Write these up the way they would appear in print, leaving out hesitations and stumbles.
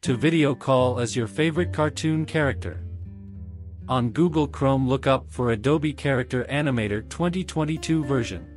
to video call as your favorite cartoon character. On Google Chrome, look up for Adobe Character Animator 2022 version.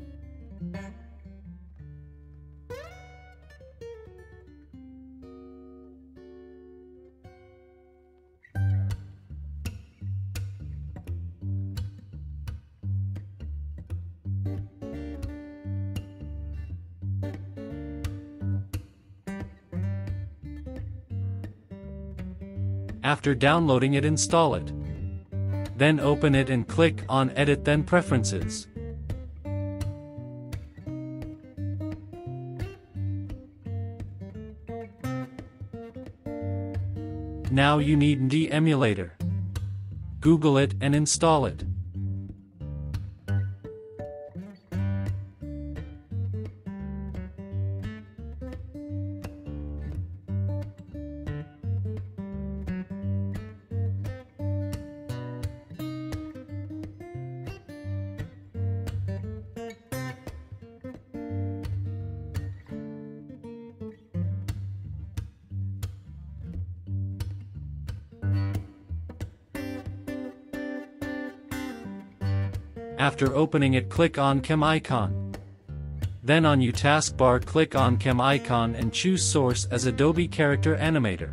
After downloading it, install it. Then open it and click on Edit, then Preferences. Now you need ND Emulator. Google it and install it. After opening it, click on Chem icon. Then on your taskbar, click on Chem icon and choose Source as Adobe Character Animator.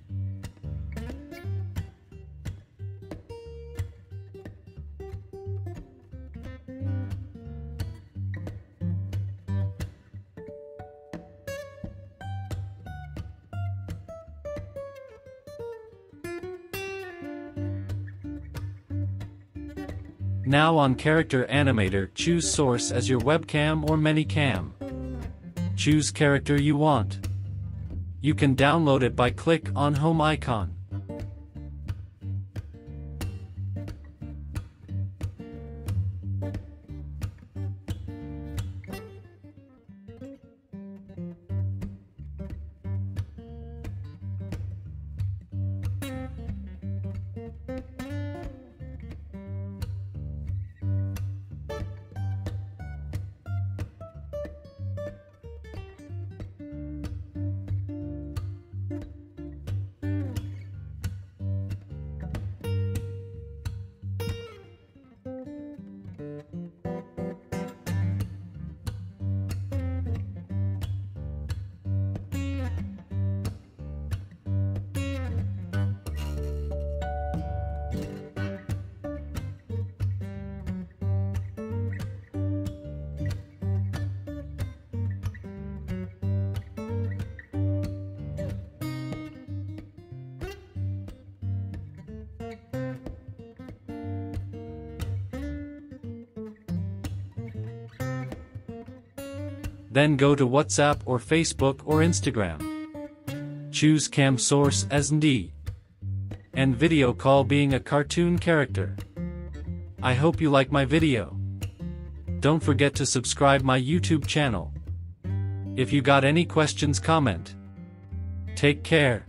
Now on Character Animator, choose Source as your webcam or Minicam. Choose character you want. You can download it by click on Home icon. Then go to WhatsApp or Facebook or Instagram. Choose Cam Source as ND. And video call being a cartoon character. I hope you like my video. Don't forget to subscribe my YouTube channel. If you got any questions, comment. Take care.